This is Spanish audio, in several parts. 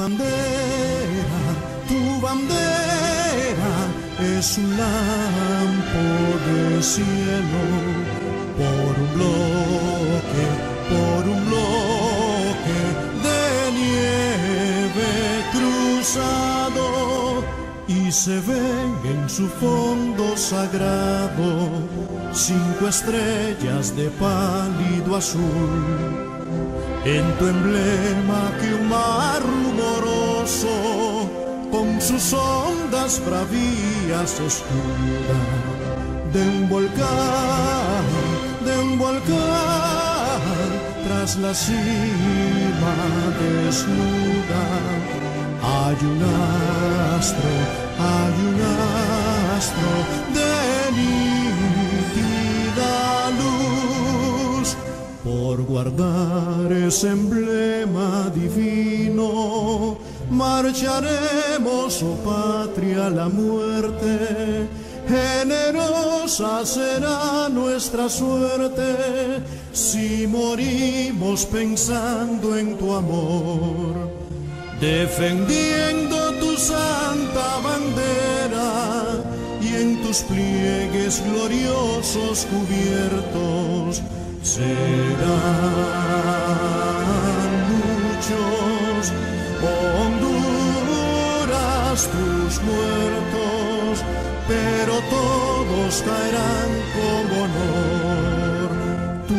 tu bandera es un lampo de cielo por un bloque de nieve cruzado, y se ven en su fondo sagrado 5 estrellas de pálido azul. En tu emblema que un mar rumoroso con sus ondas bravías escuda, de un volcán tras la cima desnuda. Hay un astro de nítida luz. Por guardar ese emblema divino, marcharemos, oh patria, a la muerte. Generosa será nuestra suerte si morimos pensando en tu amor, defendiendo tu santa bandera, y en tus pliegues gloriosos cubiertos serán muchos, Honduras, tus muertos, pero todos caerán con honor. Tu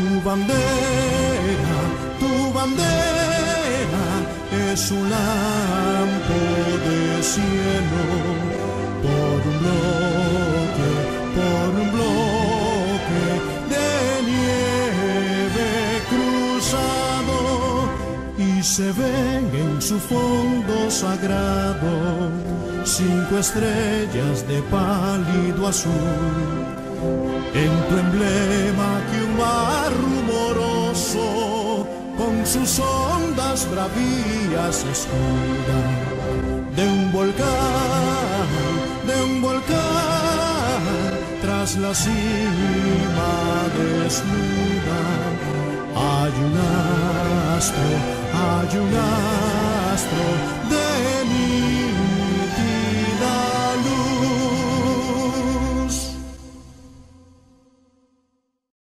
bandera es un lampo de cielo por un bloque de nieve cruzado, y se ven en su fondo sagrado 5 estrellas de pálido azul. En tu emblema que un mar rumoroso con sus ondas bravías escuda, de un volcán tras la cima desnuda. Hay un astro de